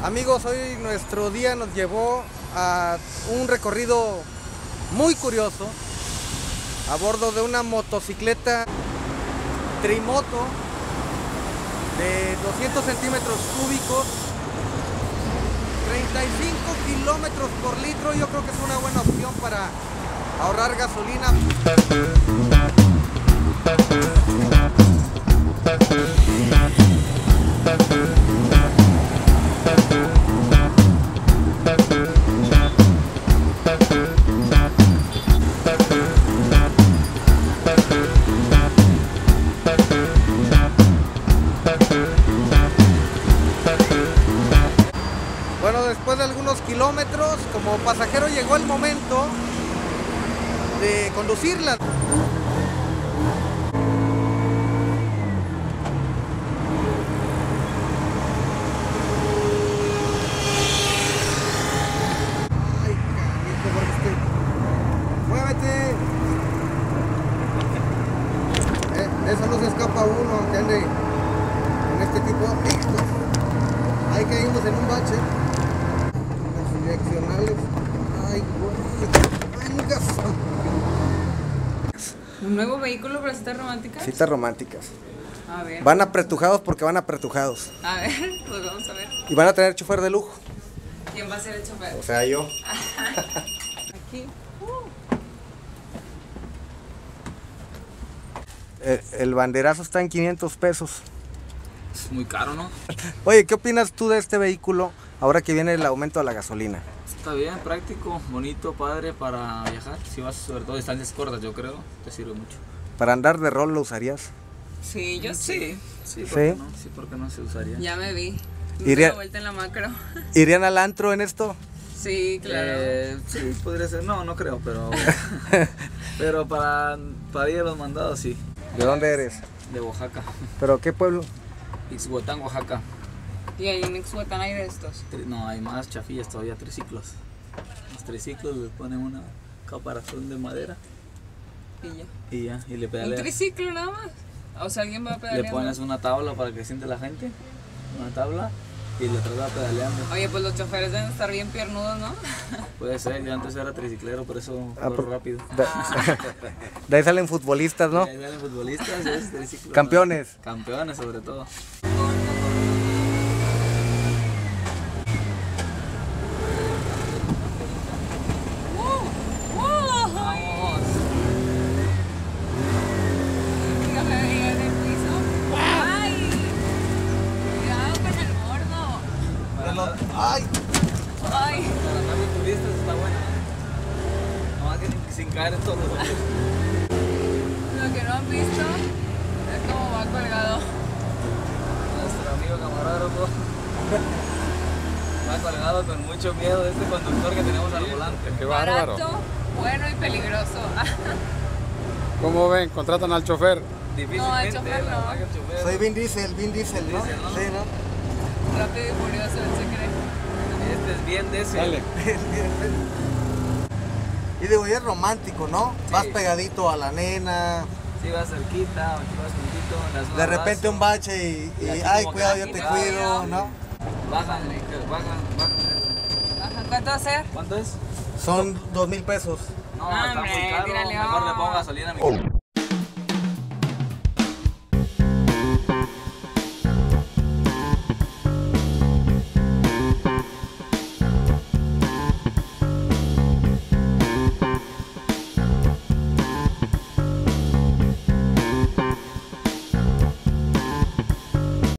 Amigos, hoy nuestro día nos llevó a un recorrido muy curioso a bordo de una motocicleta trimoto de 200 centímetros cúbicos, 35 kilómetros por litro. Yo creo que es una buena opción para ahorrar gasolina. Bueno, después de algunos kilómetros, como pasajero llegó el momento de conducirla. Ay, canijo, porque ¡muévete! Eso no se escapa uno, aunque ande en este tipo de picos. Ahí caímos en un bache. Las direccionales. Ay, venga. ¿Un nuevo vehículo para citas románticas? Citas románticas. A ver. Van apretujados porque van apretujados. A ver, pues vamos a ver. Y van a tener chofer de lujo. ¿Quién va a ser el chofer? O sea, yo. Aquí. El banderazo está en 500 pesos. Es muy caro, ¿no? Oye, ¿qué opinas tú de este vehículo ahora que viene el aumento de la gasolina? Está bien, práctico, bonito, padre para viajar. Si vas sobre todo a distancias cortas, yo creo, te sirve mucho. ¿Para andar de rol lo usarías? Sí, yo sí. Sí, ¿por ¿Sí? qué no? Sí, ¿por qué no se usaría? Ya me vi. Iría- Una vuelta en la macro. ¿Irían al antro en esto? Sí, claro. Sí, podría ser. No, no creo, pero pero para ir a los mandados, sí. ¿De dónde eres? De Oaxaca. ¿Pero qué pueblo? Ixhuatán, Oaxaca. Y ahí en Ixhuatán hay de estos. No, hay más chafillas todavía, triciclos. Los triciclos les ponen una caparazón de madera Y ya. y ya, y le ¿Un pedaleas. triciclo nada más? O sea, alguien va Le pedaleando. pones una tabla para que siente la gente, una tabla, y le tratas pedaleando. Oye, pues los choferes deben estar bien piernudos, ¿no? Puede ser, yo antes era triciclero, por eso corro por- rápido. De ahí salen futbolistas, ¿no? Ahí salen futbolistas, es triciclo. Campeones. Campeones sobre todo. ¡Vamos! Fíjate ahí en el piso. ¡Ay! Cuidado con el gordo. ¡Ay! ¡Ay! Para andar de turistas está bueno. Nomás que sin caer en todos los hoyos. Lo que no han visto es cómo va colgado. Nuestro amigo camarógrafo va colgado con mucho miedo de este conductor que tenemos al volante. Qué bárbaro. Barato, bueno y peligroso. ¿Cómo ven? ¿Contratan al chofer? Difícilmente, chofer la no. verdad que el chofer. Soy Vin Diesel, ¿no? Vin Diesel, ¿no? Sí, ¿no? Rápido y furioso, él se cree. Este es bien de ese. Dale. Y digo, y es romántico, ¿no? Sí. Vas pegadito a la nena, Si vas cerquita, aquí vas juntito, en la zona de repente abrazo. un bache y aquí ay, como cuidado, que yo aquí te no. cuido, ¿no? Bajan. Ajá, ¿cuánto va a ser? ¿Cuánto es? Son 2,000 pesos. No, No, está hombre, muy caro. tírale, Mejor le oh. pongo gasolina a mi